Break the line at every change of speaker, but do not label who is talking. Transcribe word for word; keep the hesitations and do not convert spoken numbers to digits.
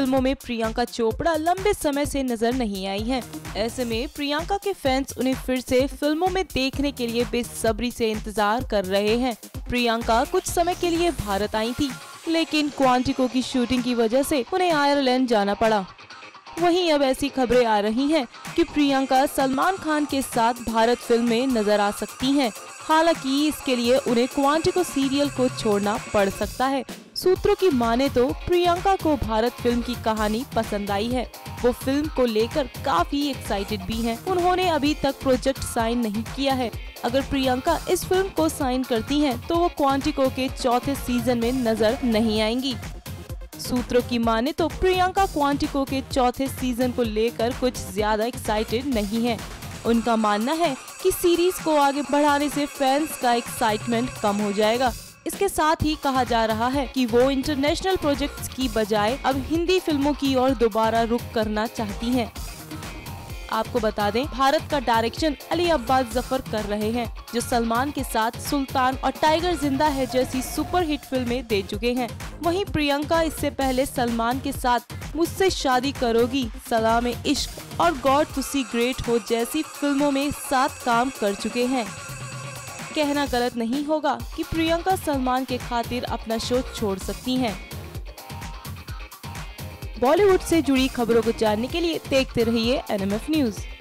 फिल्मों में प्रियंका चोपड़ा लंबे समय से नजर नहीं आई हैं। ऐसे में प्रियंका के फैंस उन्हें फिर से फिल्मों में देखने के लिए बेसब्री से इंतजार कर रहे हैं। प्रियंका कुछ समय के लिए भारत आई थी, लेकिन क्वांटिको की शूटिंग की वजह से उन्हें आयरलैंड जाना पड़ा। वहीं अब ऐसी खबरें आ रही हैं कि प्रियंका सलमान खान के साथ भारत फिल्म में नजर आ सकती हैं। हालांकि इसके लिए उन्हें क्वांटिको सीरियल को छोड़ना पड़ सकता है। सूत्रों की माने तो प्रियंका को भारत फिल्म की कहानी पसंद आई है। वो फिल्म को लेकर काफी एक्साइटेड भी हैं। उन्होंने अभी तक प्रोजेक्ट साइन नहीं किया है। अगर प्रियंका इस फिल्म को साइन करती हैं, तो वो क्वांटिको के चौथे सीजन में नजर नहीं आएंगी। सूत्रों की माने तो प्रियंका क्वांटिको के चौथे सीजन को लेकर कुछ ज्यादा एक्साइटेड नहीं है। उनका मानना है कि सीरीज को आगे बढ़ाने से फैंस का एक्साइटमेंट कम हो जाएगा। इसके साथ ही कहा जा रहा है कि वो इंटरनेशनल प्रोजेक्ट्स की बजाय अब हिंदी फिल्मों की ओर दोबारा रुख करना चाहती हैं। आपको बता दें, भारत का डायरेक्शन अली अब्बास जफर कर रहे हैं, जो सलमान के साथ सुल्तान और टाइगर जिंदा है जैसी सुपरहिट फिल्में दे चुके हैं। वहीं प्रियंका इससे पहले सलमान के साथ मुझसे शादी करोगी, सलाम इश्क और गॉड टू सी ग्रेट हो जैसी फिल्मों में साथ काम कर चुके हैं। कहना गलत नहीं होगा कि प्रियंका सलमान के खातिर अपना शो छोड़ सकती हैं। बॉलीवुड से जुड़ी खबरों को जानने के लिए देखते रहिए एन एम एफ न्यूज।